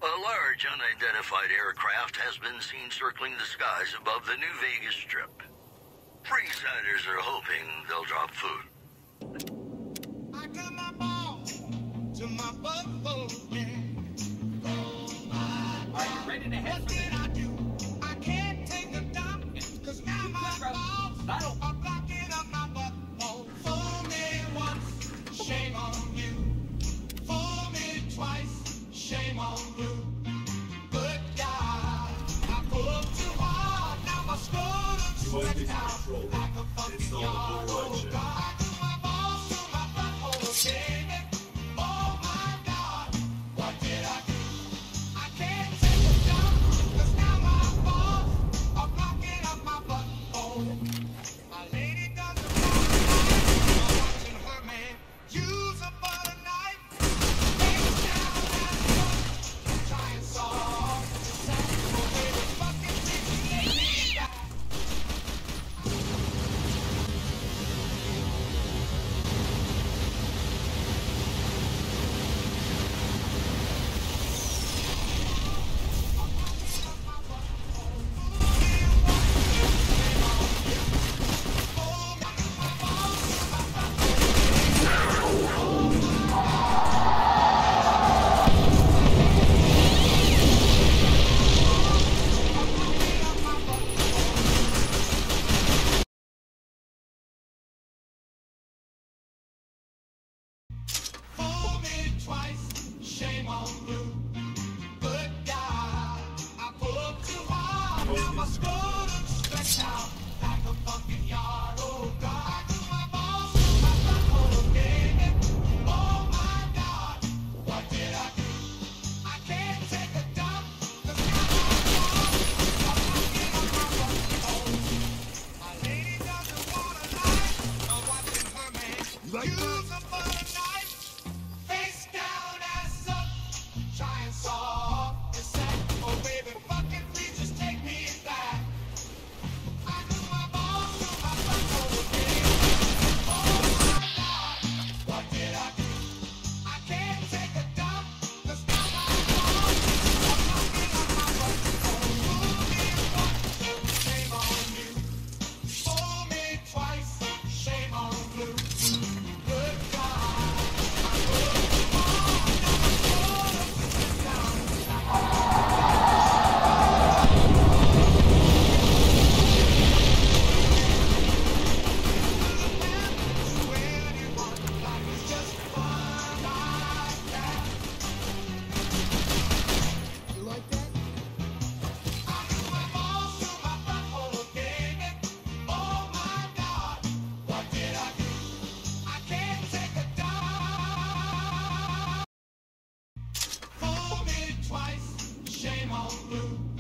A large unidentified aircraft has been seen circling the skies above the New Vegas Strip. Freesiders are hoping they'll drop food. I got my ball to my butthole, yeah. Are you ready to head What did I do? I can't take a dump, cause now my balls are blocking up my butthole. Fool me once, shame on you. Fool me twice, shame on you. Good God, I pulled too hard, now my scrotum's stretched out like a fucking yard. Oh God, I do my balls to my butthole, baby. Oh my God, what did I do? I can't take a dump, cause now my balls are blocking up my butthole. My lady doesn't want to I'm watching her man use a butter knife. Face down and try and solve the sexual way the fucking bitches make me back. Fool me twice, shame on you. Good God, I pulled too hard, now my scrotum's stretched out like a fucking yard. Oh God, I do my balls to my butthole, baby. Oh my God, what did I do? I can't take a dump, cause now my balls are blocking up my butthole. My lady doesn't want a knife, I'm watching her man use a butter knife. Face down, ass up, try and solve the set. Oh baby, fucking please just take me back. I do my balls to my butthole, baby. Oh my God, what did I do? I can't take a dump, cause now my balls are blocking up my butthole. Fool me once, shame on you. Fool me twice, shame on you. Good God, I pulled too hard, now my scrotum's stretched out like where do you want? Life is just fun like that. You like that? I do my balls to my butthole, baby. Oh my God, what did I do? I can't take a dump. Fool me twice, shame on you.